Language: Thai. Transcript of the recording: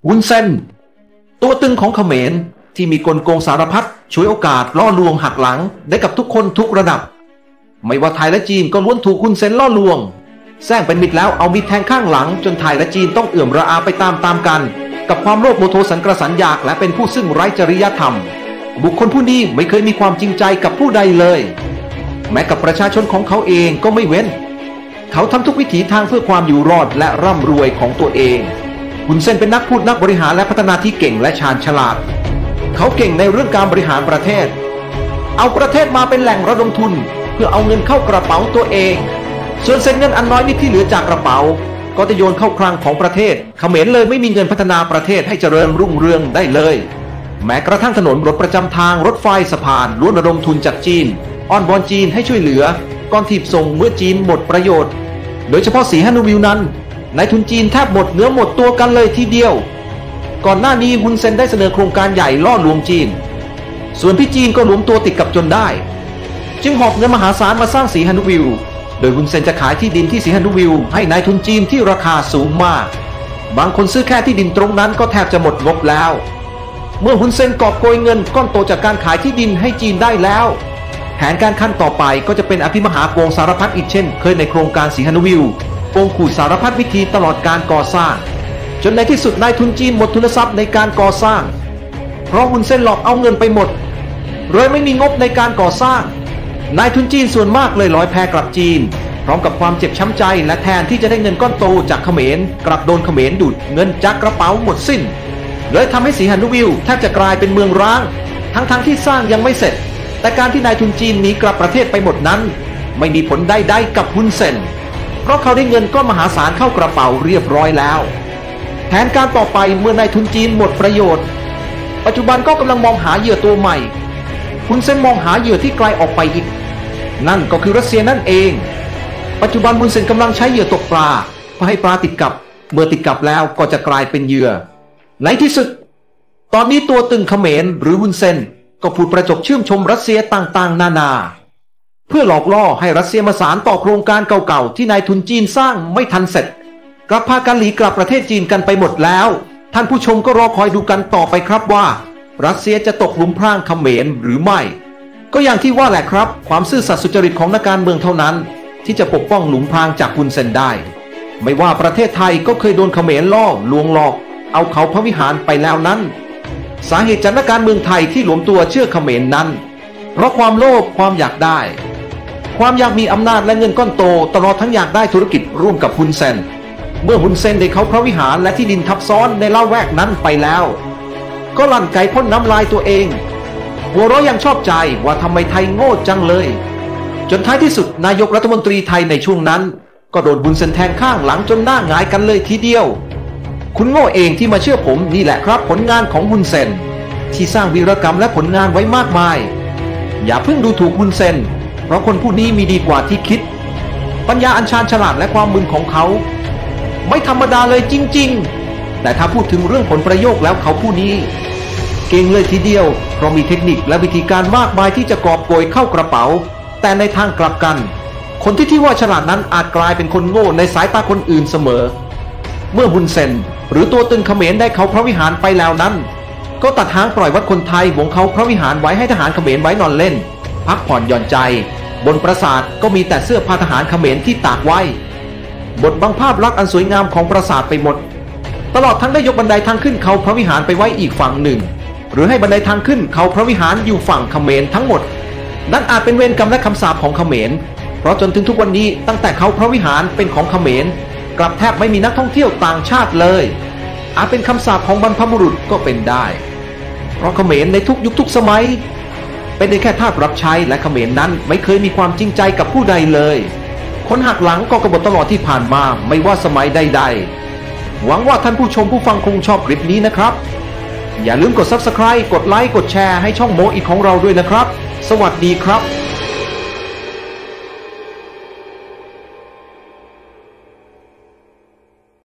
วุ้นเส้นตัวตึงของเขมรที่มีกลโกงสารพัดฉวยโอกาสล่อลวงหักหลังได้กับทุกคนทุกระดับไม่ว่าไทยและจีนก็ล้วนถูกวุ้นเส้นล่อลวงแซงเป็นมิตรแล้วเอามีดแทงข้างหลังจนไทยและจีนต้องเอื่อมระอาไปตามกันกับความโลภโมโทสันกระสันอยากและเป็นผู้ซึ่งไร้จริยธรรมบุคคลผู้นี้ไม่เคยมีความจริงใจกับผู้ใดเลยแม้กับประชาชนของเขาเองก็ไม่เว้นเขาทำทุกวิถีทางเพื่อความอยู่รอดและร่ำรวยของตัวเองฮุนเซนเป็นนักพูดนักบริหารและพัฒนาที่เก่งและชาญฉลาดเขาเก่งในเรื่องการบริหารประเทศเอาประเทศมาเป็นแหล่งระดมทุนเพื่อเอาเงินเข้ากระเป๋าตัวเองส่วนเศษเงินอันน้อยนิดที่เหลือจากกระเป๋าก็จะโยนเข้าคลังของประเทศเขมรเลยไม่มีเงินพัฒนาประเทศให้เจริญรุ่งเรืองได้เลยแม้กระทั่งถนนรถประจำทางรถไฟสะพานล้วนระดมทุนจากจีนอ้อนวอนจีนให้ช่วยเหลือก่อนถีบส่งเมื่อจีนหมดประโยชน์โดยเฉพาะสีฮันวิวนั้นนายทุนจีนแทบหมดเนื้อหมดตัวกันเลยทีเดียวก่อนหน้านี้ฮุนเซนได้เสนอโครงการใหญ่ล่อลวงจีนส่วนพี่จีนก็หลวมตัวติดกับจนได้จึงหอบเงินมหาศาลมาสร้างสีฮันวิวโดยฮุนเซนจะขายที่ดินที่สีฮันวิวให้นายทุนจีนที่ราคาสูงมากบางคนซื้อแค่ที่ดินตรงนั้นก็แทบจะหมดงบแล้วเมื่อฮุนเซนกอบโกยเงินก้อนโตจากการขายที่ดินให้จีนได้แล้วแผนการขั้นต่อไปก็จะเป็นอภิมหาโกงสารพัดอีกเช่นเคยในโครงการสีฮันวิวโกงขู่สารพัดวิธีตลอดการก่อสร้างจนในที่สุดนายทุนจีนหมดทุนทรัพย์ในการก่อสร้างเพราะฮุนเซนหลอกเอาเงินไปหมดเลยไม่มีงบในการก่อสร้างนายทุนจีนส่วนมากเลยลอยแพกลับจีนพร้อมกับความเจ็บช้ำใจและแทนที่จะได้เงินก้อนโตจากเขมรกลับโดนเขมรดูดเงินจากกระเป๋าหมดสิ้นเลยทำให้สีฮันวิวแทบจะกลายเป็นเมืองร้างทั้งที่สร้างยังไม่เสร็จแต่การที่นายทุนจีนหนีกลับประเทศไปหมดนั้นไม่มีผลใดๆกับฮุนเซนเพราะเขาได้เงินก้อนมหาศาลเข้ากระเป๋าเรียบร้อยแล้วแผนการต่อไปเมื่อนายทุนจีนหมดประโยชน์ปัจจุบันก็กำลังมองหาเหยื่อตัวใหม่ฮุนเซนมองหาเหยื่อที่ไกลออกไปอีกนั่นก็คือรัสเซียนั่นเองปัจจุบันฮุนเซนกำลังใช้เหยื่อตกปลาเพื่อให้ปลาติดกับเมื่อติดกับแล้วก็จะกลายเป็นเหยื่อในที่สุดตอนนี้ตัวตึงเขมรหรือฮุนเซนก็พูดประจบชื่นชมรัสเซียต่างๆนานาเพื่อหลอกล่อให้รัสเซียมาสานต่อโครงการเก่าๆที่นายทุนจีนสร้างไม่ทันเสร็จกลับพากันหลีกลับประเทศจีนกันไปหมดแล้วท่านผู้ชมก็รอคอยดูกันต่อไปครับว่ารัสเซียจะตกหลุมพรางเขมรหรือไม่ก็อย่างที่ว่าแหละครับความซื่อสัตย์สุจริตของนักการเมืองเท่านั้นที่จะปกป้องหลุมพรางจากฮุนเซนได้ไม่ว่าประเทศไทยก็เคยโดนเขมรล่อลวงหลอกเอาเขาพระวิหารไปแล้วนั้นสาเหตุจากนักการเมืองไทยที่หลวมตัวเชื่อเขมรนั้นเพราะความโลภความอยากได้ความอยากมีอำนาจและเงินก้อนโตตลอดทั้งอยากได้ธุรกิจร่วมกับฮุนเซนเมื่อฮุนเซนได้เขาพระวิหารและที่ดินทับซ้อนในละแวกนั้นไปแล้วก็ลั่นไกพ่นน้ำลายตัวเองหัวเราะยังชอบใจว่าทำไมไทยโง่จังเลยจนท้ายที่สุดนายกรัฐมนตรีไทยในช่วงนั้นก็โดนฮุนเซนแทงข้างหลังจนหน้าหงายกันเลยทีเดียวคุณโง่เองที่มาเชื่อผมนี่แหละครับผลงานของฮุนเซนที่สร้างวีรกรรมและผลงานไว้มากมายอย่าเพิ่งดูถูกฮุนเซนเพราะคนผู้นี้มีดีกว่าที่คิดปัญญาอันชาญฉลาดและความมึนของเขาไม่ธรรมดาเลยจริงๆแต่ถ้าพูดถึงเรื่องผลประโยชน์แล้วเขาผู้นี้เก่งเลยทีเดียวเพราะมีเทคนิคและวิธีการมากมายที่จะกอบโกยเข้ากระเป๋าแต่ในทางกลับกันคนที่ว่าฉลาดนั้นอาจกลายเป็นคนโง่ในสายตาคนอื่นเสมอเมื่อฮุนเซนหรือตัวตึงเขมรได้เขาพระวิหารไปแล้วนั้นก็ตัดหางปล่อยวัดคนไทยหวงเขาพระวิหารไว้ให้ทหารเขมรไว้นอนเล่นพักผ่อนหย่อนใจบนปราสาทก็มีแต่เสื้อผ้าทหารเขมรที่ตากไว้บทบังภาพลักษณ์อันสวยงามของปราสาทไปหมดตลอดทั้งได้ยกบันไดทางขึ้นเขาพระวิหารไปไว้อีกฝั่งหนึ่งหรือให้บันไดทางขึ้นเขาพระวิหารอยู่ฝั่งเขมรทั้งหมดนั่นอาจเป็นเวรกรรมและคำสาปของเขมรเพราะจนถึงทุกวันนี้ตั้งแต่เขาพระวิหารเป็นของเขมรกลับแทบไม่มีนักท่องเที่ยวต่างชาติเลยอาจเป็นคำสาปของบรรพบุรุษก็เป็นได้เพราะเขมรในทุกยุคทุกสมัยเป็นแค่ทาสรับใช้และเขมรนั้นไม่เคยมีความจริงใจกับผู้ใดเลยคนหักหลังก็กบฏตลอดที่ผ่านมาไม่ว่าสมัยใดๆหวังว่าท่านผู้ชมผู้ฟังคงชอบคลิปนี้นะครับอย่าลืมกด Subscribe กดไลค์กดแชร์ให้ช่องโมอีกของเราด้วยนะครับสวัสดีครับ